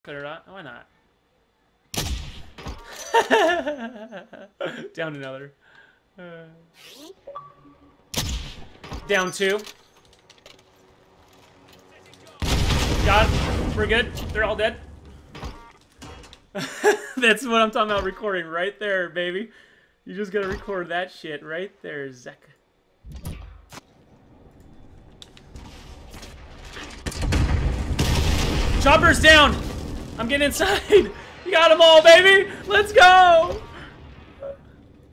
Cut it out. Why not? Down another. Down 2. Got it. We're good. They're all dead. That's what I'm talking about recording right there, baby. You just gotta record that shit right there, Zach. Chopper's down! I'm getting inside! You got them all, baby! Let's go!